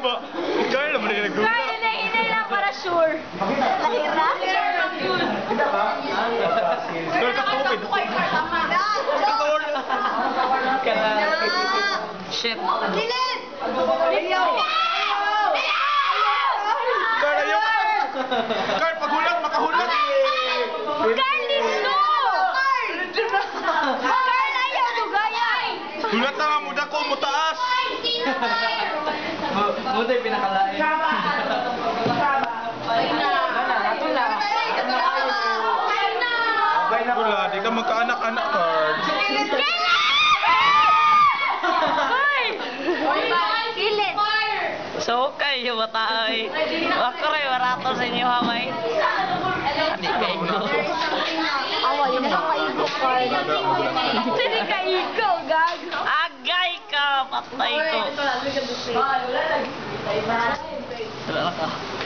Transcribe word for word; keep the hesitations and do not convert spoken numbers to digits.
ba? Carl naman yung nagduda. Carl, inay-inay lang para sure. Lahira? Carl, kakawin. Shit. Dilin! Ayaw! Carl, ayaw! Carl, paghulat, makahulat! Carl, listo! Carl, ayaw mo gayay! Hulat na nga, muda ko, mutaas! Buta yung pinakalain. Wala, di ka magkaanak-anak, Carl. Kilit! So, kayo batay. Ako rin, warato sa inyo, hamay. Hindi kayo. Awa, yung nakakaigo, Carl. Hindi ka ikaw, gag. Agay ka, patay ko. Wala ka.